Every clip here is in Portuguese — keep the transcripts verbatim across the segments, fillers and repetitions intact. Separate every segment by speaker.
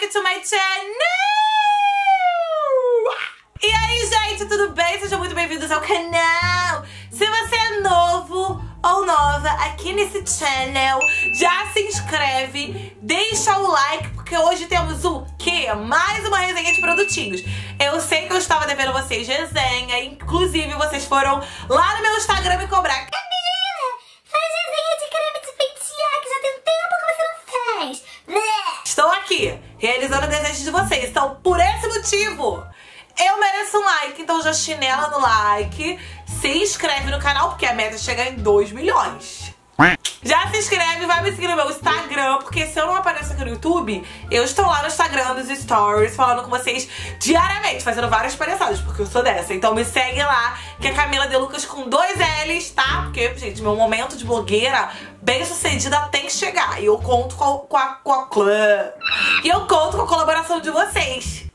Speaker 1: back to my channel! E aí, gente, tudo bem? Sejam muito bem-vindos ao canal! Se você é novo ou nova aqui nesse channel, já se inscreve, deixa o like, porque hoje temos o quê? Mais uma resenha de produtinhos. Eu sei que eu estava devendo vocês resenha, inclusive vocês foram lá no meu Instagram me cobrar. Estou aqui, realizando o desejo de vocês. Então, por esse motivo, eu mereço um like. Então já chinela no like, se inscreve no canal, porque a meta é chegar em dois milhões. Já se inscreve, vai me seguir no meu Instagram, porque se eu não apareço aqui no YouTube, eu estou lá no Instagram dos stories, falando com vocês diariamente, fazendo várias palhaçadas, porque eu sou dessa. Então me segue lá, que é Camila De Lucas com dois L's, tá? Porque, gente, meu momento de blogueira bem sucedida tem que chegar. E eu conto com a, com a, com a clã. E eu conto com a colaboração de vocês.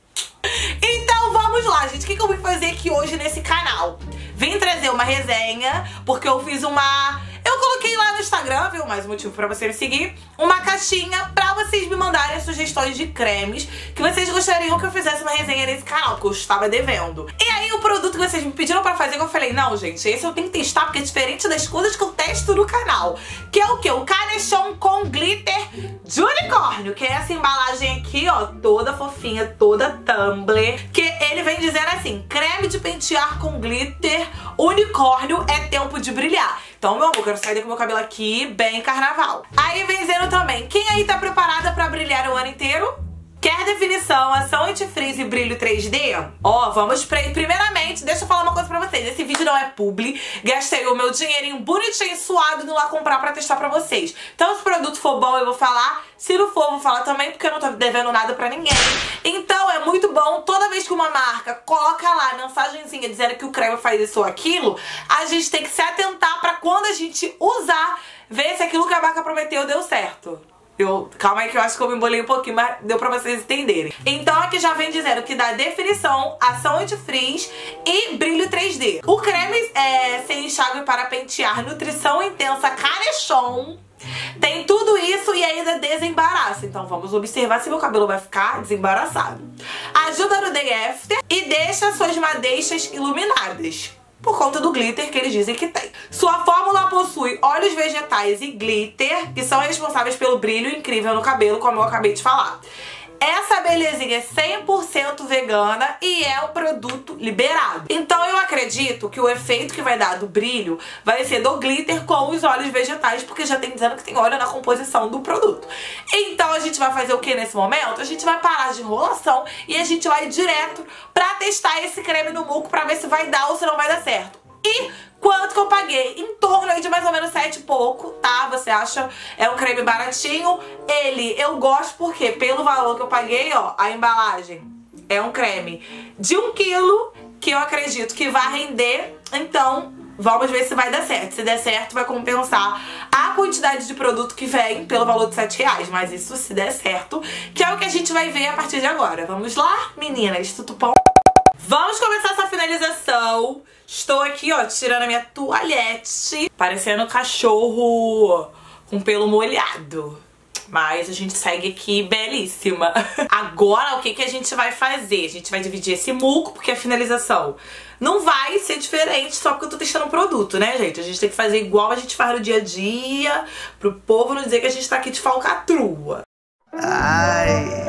Speaker 1: Então vamos lá, gente. O que, que eu vim fazer aqui hoje nesse canal? Vim trazer uma resenha, porque eu fiz uma... Eu coloquei lá no Instagram, viu? Mais um motivo pra você me seguir. Uma caixinha pra vocês me mandarem sugestões de cremes que vocês gostariam que eu fizesse uma resenha nesse canal, porque eu estava devendo. E aí o produto que vocês me pediram pra fazer, que eu falei, não, gente, esse eu tenho que testar, porque é diferente das coisas que eu testo no canal. Que é o quê? O Canechon com glitter de unicórnio, que é essa embalagem aqui, ó, toda fofinha, toda tumbler. Que ele vem dizendo assim, creme de pentear com glitter unicórnio, é tempo de brilhar. Então, meu amor, eu quero sair daqui com meu cabelo aqui, bem carnaval. Aí vem dizendo também, quem aí tá preparada pra brilhar o ano inteiro? Quer definição, ação anti-freeze e brilho três D? Ó, vamos pra... Primeiramente, deixa eu falar uma coisa pra vocês. Esse vídeo não é publi. Gastei o meu dinheirinho bonitinho, suado, indo lá comprar pra testar pra vocês. Então, se o produto for bom, eu vou falar. Se não for, eu vou falar também, porque eu não tô devendo nada pra ninguém. Então, é muito bom. Toda vez que uma marca coloca lá a mensagenzinha dizendo que o creme faz isso ou aquilo, a gente tem que se atentar pra quando a gente usar, ver se aquilo que a marca prometeu deu certo. Eu, calma aí que eu acho que eu me embolei um pouquinho, mas deu pra vocês entenderem. Então aqui já vem dizendo que dá definição, ação anti-freeze e brilho três D. O creme é, sem enxágue para pentear, nutrição intensa, Canechon. Tem tudo isso e ainda desembaraça. Então vamos observar se meu cabelo vai ficar desembaraçado. Ajuda no day after e deixa suas madeixas iluminadas, por conta do glitter que eles dizem que tem. Sua fórmula possui óleos vegetais e glitter, que são responsáveis pelo brilho incrível no cabelo, como eu acabei de falar. Essa belezinha é cem por cento vegana e é um produto liberado. Então eu acredito que o efeito que vai dar do brilho vai ser do glitter com os óleos vegetais, porque já tem dizendo que tem óleo na composição do produto. Então a gente vai fazer o que nesse momento? A gente vai parar de enrolação e a gente vai direto pra testar esse creme no muco pra ver se vai dar ou se não vai dar certo. E quanto que eu paguei? Em torno aí de mais ou menos sete e pouco, tá? Você acha? É um creme baratinho. Ele, eu gosto porque pelo valor que eu paguei, ó, a embalagem é um creme de um quilo, que eu acredito que vai render. Então, vamos ver se vai dar certo. Se der certo, vai compensar a quantidade de produto que vem pelo valor de sete reais. Mas isso se der certo, que é o que a gente vai ver a partir de agora. Vamos lá, meninas? Tudo bom? Vamos começar essa finalização. Estou aqui, ó, tirando a minha toalhete, parecendo um cachorro com pelo molhado. Mas a gente segue aqui belíssima. Agora, o que, que a gente vai fazer? A gente vai dividir esse muco, porque a finalização não vai ser diferente só porque eu tô testando um produto, né, gente? A gente tem que fazer igual a gente faz no dia a dia, pro povo não dizer que a gente tá aqui de falcatrua. Ai...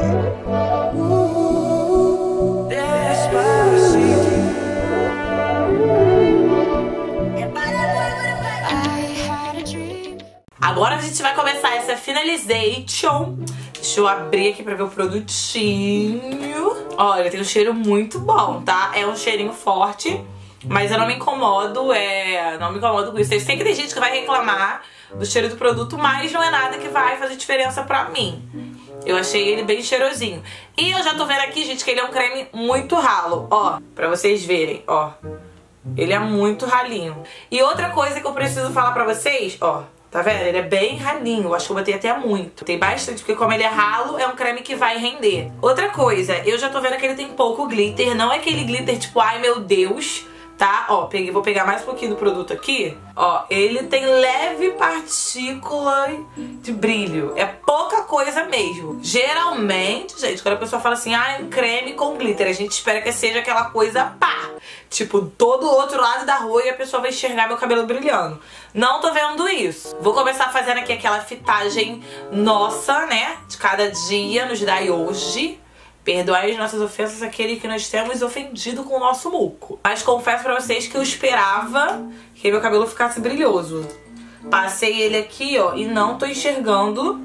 Speaker 1: Agora a gente vai começar essa finalization. Deixa eu abrir aqui pra ver o produtinho. Olha, tem um cheiro muito bom, tá? É um cheirinho forte, mas eu não me incomodo, é... Não me incomodo com isso. Eu sei que tem gente que vai reclamar do cheiro do produto, mas não é nada que vai fazer diferença pra mim. Eu achei ele bem cheirosinho. E eu já tô vendo aqui, gente, que ele é um creme muito ralo, ó. Pra vocês verem, ó. Ele é muito ralinho. E outra coisa que eu preciso falar pra vocês, ó. Tá vendo? Ele é bem ralinho, eu acho que eu botei até muito. Tem bastante, porque como ele é ralo, é um creme que vai render. Outra coisa, eu já tô vendo que ele tem pouco glitter. Não é aquele glitter tipo, ai meu Deus, tá? Ó, peguei, vou pegar mais um pouquinho do produto aqui. Ó, ele tem leve partícula de brilho. É pouca coisa mesmo. Geralmente, gente, quando a pessoa fala assim, ah, é um creme com glitter, a gente espera que seja aquela coisa pá. Tipo, todo o outro lado da rua e a pessoa vai enxergar meu cabelo brilhando. Não tô vendo isso. Vou começar fazendo aqui aquela fitagem nossa, né? De cada dia, nos dai hoje. Perdoai as nossas ofensas, aquele que nós temos ofendido com o nosso muco. Mas confesso pra vocês que eu esperava que meu cabelo ficasse brilhoso. Passei ele aqui, ó, e não tô enxergando.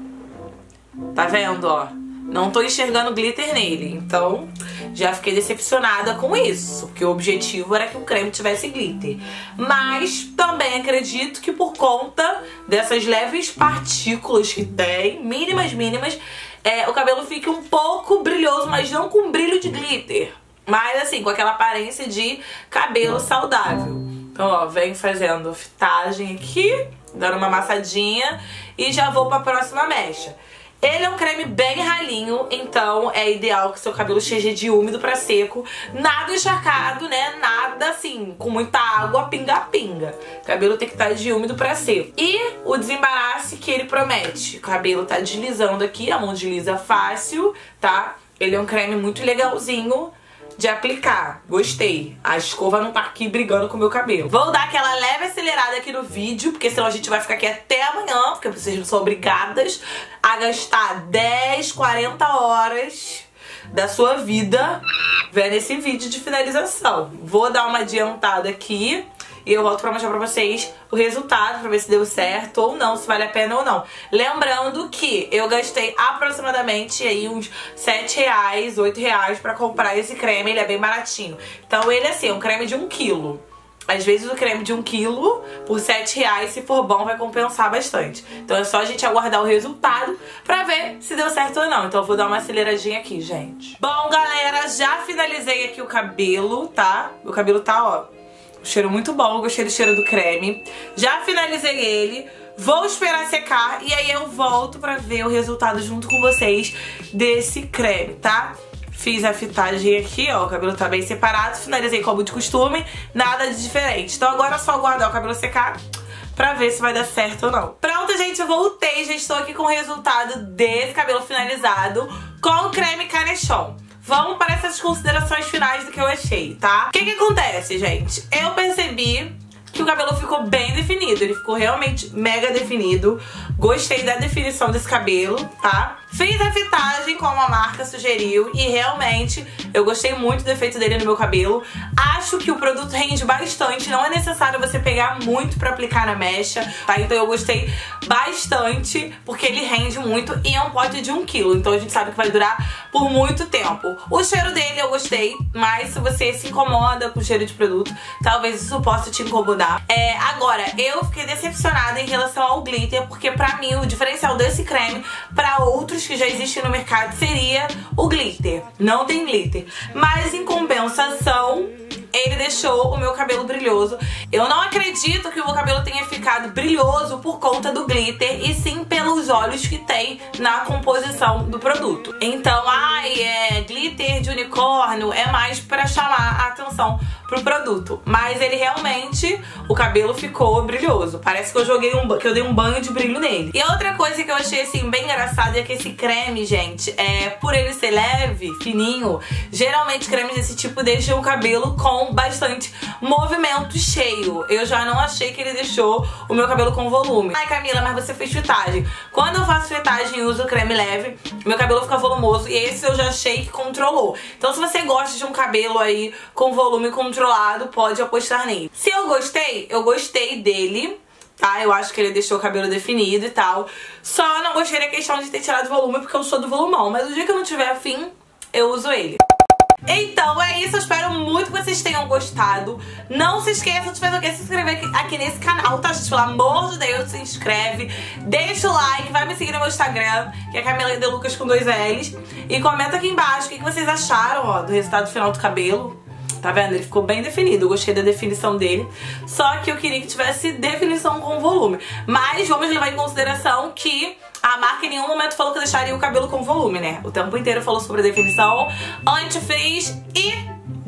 Speaker 1: Tá vendo, ó? Não tô enxergando glitter nele. Então, já fiquei decepcionada com isso. Porque o objetivo era que o creme tivesse glitter. Mas também acredito que por conta dessas leves partículas que tem, mínimas, mínimas, É, o cabelo fica um pouco brilhoso, mas não com brilho de glitter. Mas assim, com aquela aparência de cabelo saudável. Então, ó, venho fazendo fitagem aqui, dando uma amassadinha e já vou pra próxima mecha. Ele é um creme bem ralinho, então é ideal que seu cabelo esteja de úmido pra seco. Nada encharcado, né? Nada assim, com muita água, pinga-pinga. O cabelo tem que estar de úmido pra seco. E o desembaraço que ele promete. O cabelo tá deslizando aqui, a mão desliza fácil, tá? Ele é um creme muito legalzinho de aplicar. Gostei. A escova não tá aqui brigando com o meu cabelo. Vou dar aquela leve acelerada aqui no vídeo, porque senão a gente vai ficar aqui até amanhã, porque vocês não são obrigadas a gastar dez, quarenta horas da sua vida vendo esse vídeo de finalização. Vou dar uma adiantada aqui e eu volto pra mostrar pra vocês o resultado, pra ver se deu certo ou não, se vale a pena ou não. Lembrando que eu gastei aproximadamente aí uns sete reais, oito reais pra comprar esse creme, ele é bem baratinho. Então ele, assim, é um creme de um quilo. Às vezes o creme de um quilo por sete reais, se for bom, vai compensar bastante. Então é só a gente aguardar o resultado pra ver se deu certo ou não. Então eu vou dar uma aceleradinha aqui, gente. Bom, galera, já finalizei aqui o cabelo, tá? O cabelo tá, ó, cheiro muito bom, eu gostei do cheiro do creme. Já finalizei ele, vou esperar secar e aí eu volto pra ver o resultado junto com vocês desse creme, tá? Fiz a fitagem aqui, ó, o cabelo tá bem separado, finalizei como de costume, nada de diferente. Então agora é só aguardar o cabelo secar pra ver se vai dar certo ou não. Pronto, gente, eu voltei, já estou aqui com o resultado desse cabelo finalizado com o creme Canechon. Vamos para essas considerações finais do que eu achei, tá? O que que acontece, gente? Eu percebi que o cabelo ficou bem definido. Ele ficou realmente mega definido. Gostei da definição desse cabelo, tá? Fiz a fitagem como a marca sugeriu e realmente eu gostei muito do efeito dele no meu cabelo. Acho que o produto rende bastante, não é necessário você pegar muito pra aplicar na mecha, tá? Então eu gostei bastante porque ele rende muito e é um pote de um quilo, então a gente sabe que vai durar por muito tempo. O cheiro dele eu gostei, mas se você se incomoda com o cheiro de produto, talvez isso possa te incomodar. É, agora, eu fiquei decepcionada em relação ao glitter, porque pra mim o diferencial desse creme pra outros que já existem no mercado seria o glitter. Não tem glitter. Mas em compensação, ele deixou o meu cabelo brilhoso. Eu não acredito que o meu cabelo tenha ficado brilhoso por conta do glitter, e sim pelos olhos que tem na composição do produto. Então, ai, é glitter de unicórnio, é mais pra chamar a atenção pro produto. Mas ele realmente, o cabelo ficou brilhoso. Parece que eu joguei um, que eu dei um banho de brilho nele. E outra coisa que eu achei, assim, bem engraçada é que esse creme, gente, é, por ele ser leve, fininho, geralmente cremes desse tipo deixam o cabelo com bastante movimento cheio. Eu já não achei que ele deixou o meu cabelo com volume. Ai, Camila, mas você fez fitagem. Quando eu faço fitagem e uso creme leve, meu cabelo fica volumoso, e esse eu já achei que controlou. Então se você gosta de um cabelo aí com volume controlado, pode apostar nele. Se eu gostei, eu gostei dele, tá? Eu acho que ele deixou o cabelo definido e tal. Só não gostei da questão de ter tirado volume, porque eu sou do volumão. Mas o dia que eu não tiver afim, eu uso ele. Então é isso, eu espero muito que vocês tenham gostado. Não se esqueçam de fazer o que? Se inscrever aqui, aqui nesse canal, tá, gente? Pelo amor de Deus, se inscreve. Deixa o like, vai me seguir no meu Instagram, que é Camila de Lucas com dois L's. E comenta aqui embaixo o que vocês acharam, ó, do resultado final do cabelo. Tá vendo? Ele ficou bem definido, eu gostei da definição dele. Só que eu queria que tivesse definição com volume. Mas vamos levar em consideração que a marca em nenhum momento falou que deixaria o cabelo com volume, né? O tempo inteiro falou sobre a definição, anti-frizz e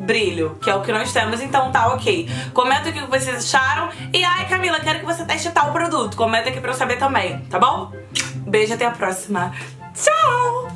Speaker 1: brilho, que é o que nós temos, então tá ok. Comenta o que vocês acharam. E ai, Camila, quero que você teste tal produto. Comenta aqui pra eu saber também, tá bom? Beijo, até a próxima. Tchau!